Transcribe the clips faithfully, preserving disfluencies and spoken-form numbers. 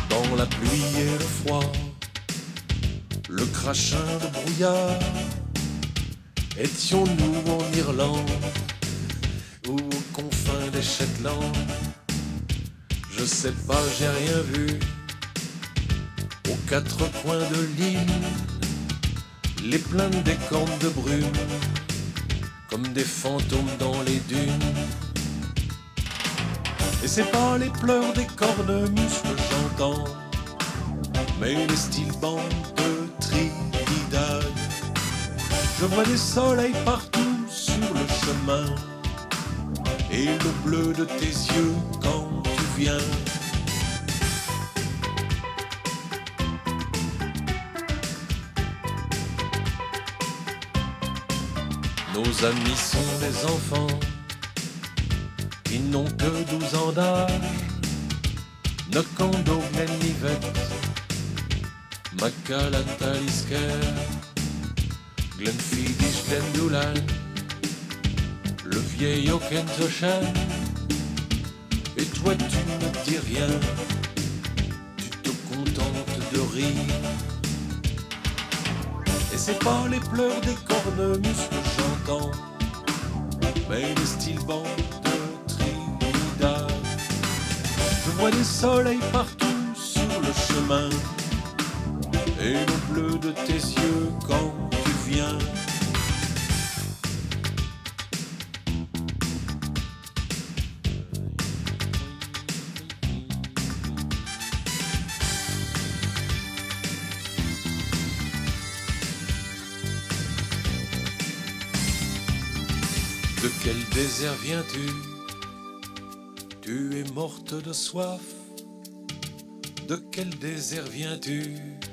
Dans la pluie et le froid, le crachin de brouillard, étions-nous en Irlande ou aux confins des Shetland? Je sais pas, j'ai rien vu. Aux quatre coins de l'île, les plaines des cornes de brume, comme des fantômes dans les dunes. Et c'est pas les pleurs des cornemuses que j'entends, mais les styles bandes de Trinidad. Je vois des soleils partout sur le chemin et le bleu de tes yeux quand tu viens. Nos amis sont des enfants qui n'ont que douze ans d'âge. Nokando, Glenlivet, Macallan-Talisker, Glenfiddich, Glendoulan, le vieil Ockensochan. Et toi tu ne dis rien, tu te contentes de rire. Et c'est pas les pleurs des cornemuses que j'entends, mais les styles bandes de Trinidad. Je vois des soleils partout sur le chemin et le bleu de tes yeux quand tu viens. De quel désert viens-tu? Tu es morte de soif. De quel désert viens-tu?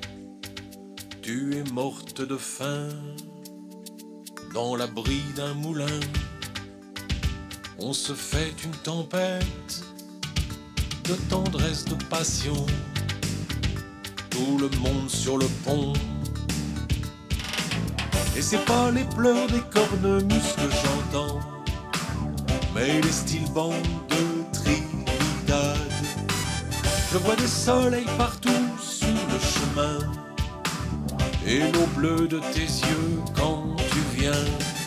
Tu es morte de faim. Dans l'abri d'un moulin, on se fait une tempête de tendresse, de passion. Tout le monde sur le pont. Et c'est pas les pleurs des cornemuses que j'entends, mais les styles bandes de Trinidad. Je vois des soleils partout sur le chemin et l'eau bleue de tes yeux quand tu viens.